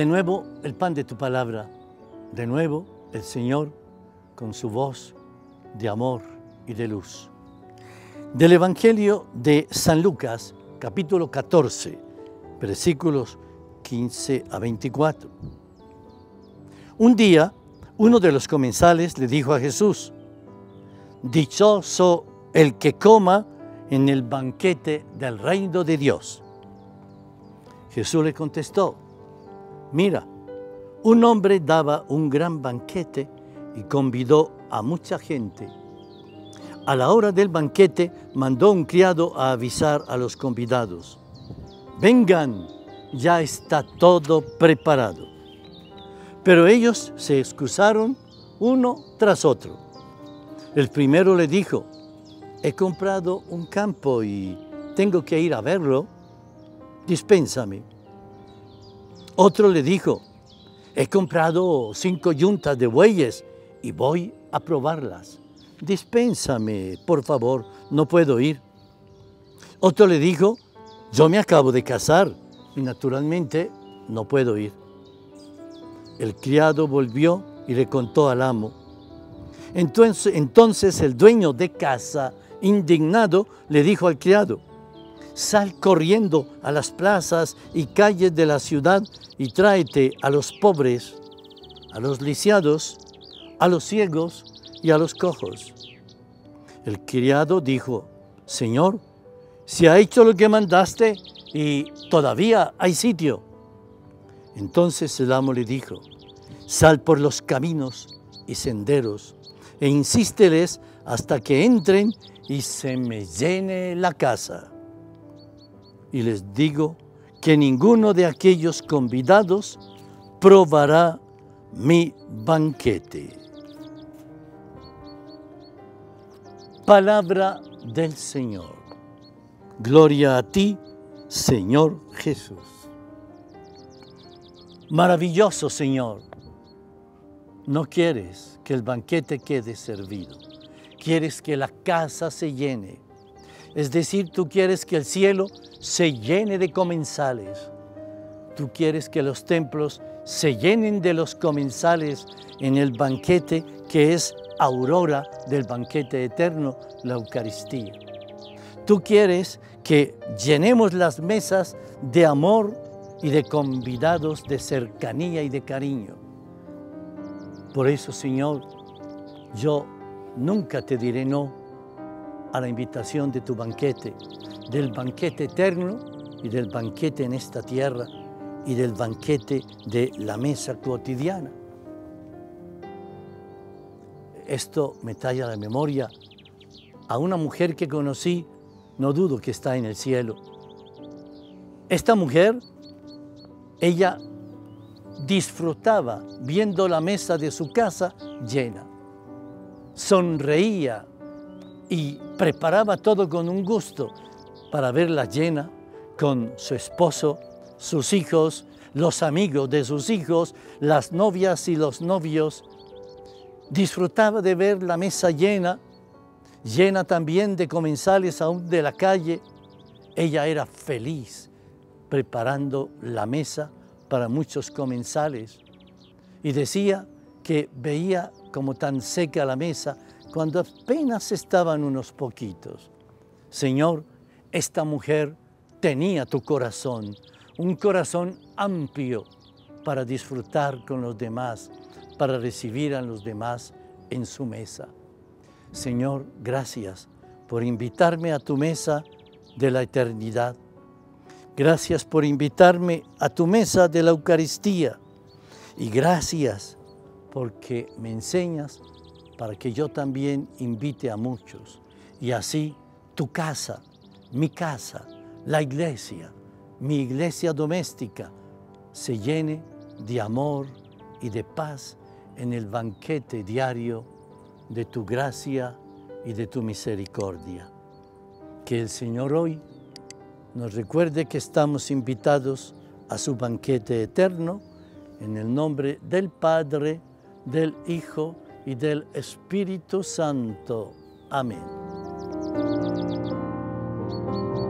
De nuevo el pan de tu palabra, de nuevo el Señor con su voz de amor y de luz. Del Evangelio de San Lucas, capítulo 14, versículos 15 a 24. Un día, uno de los comensales le dijo a Jesús: dichoso el que coma en el banquete del reino de Dios. Jesús le contestó: mira, un hombre daba un gran banquete y convidó a mucha gente. A la hora del banquete mandó un criado a avisar a los convidados: vengan, ya está todo preparado. Pero ellos se excusaron uno tras otro. El primero le dijo: he comprado un campo y tengo que ir a verlo, dispénsame. Otro le dijo: he comprado 5 yuntas de bueyes y voy a probarlas, dispénsame, por favor, no puedo ir. Otro le dijo: yo me acabo de casar y naturalmente no puedo ir. El criado volvió y le contó al amo. Entonces el dueño de casa, indignado, le dijo al criado: sal corriendo a las plazas y calles de la ciudad y tráete a los pobres, a los lisiados, a los ciegos y a los cojos. El criado dijo: Señor, se ha hecho lo que mandaste y todavía hay sitio. Entonces el amo le dijo: sal por los caminos y senderos e insísteles hasta que entren y se me llene la casa. Y les digo que ninguno de aquellos convidados probará mi banquete. Palabra del Señor. Gloria a ti, Señor Jesús. Maravilloso, Señor. No quieres que el banquete quede servido. Quieres que la casa se llene. Es decir, tú quieres que el cielo se llene de comensales. Tú quieres que los templos se llenen de los comensales en el banquete que es aurora del banquete eterno, la Eucaristía. Tú quieres que llenemos las mesas de amor y de convidados de cercanía y de cariño. Por eso, Señor, yo nunca te diré no a la invitación de tu banquete, del banquete eterno y del banquete en esta tierra y del banquete de la mesa cotidiana. Esto me trae a la memoria a una mujer que conocí, no dudo que está en el cielo. Esta mujer, ella disfrutaba viendo la mesa de su casa llena, sonreía y preparaba todo con un gusto para verla llena con su esposo, sus hijos, los amigos de sus hijos, las novias y los novios. Disfrutaba de ver la mesa llena, llena también de comensales aún de la calle. Ella era feliz preparando la mesa para muchos comensales y decía que veía como tan seca la mesa cuando apenas estaban unos poquitos. Señor, esta mujer tenía tu corazón, un corazón amplio para disfrutar con los demás, para recibir a los demás en su mesa. Señor, gracias por invitarme a tu mesa de la eternidad. Gracias por invitarme a tu mesa de la Eucaristía. Y gracias porque me enseñas para que yo también invite a muchos. Y así tu casa, mi casa, la iglesia, mi iglesia doméstica, se llene de amor y de paz en el banquete diario de tu gracia y de tu misericordia. Que el Señor hoy nos recuerde que estamos invitados a su banquete eterno, en el nombre del Padre, del Hijo y del Espíritu Santo. Amén.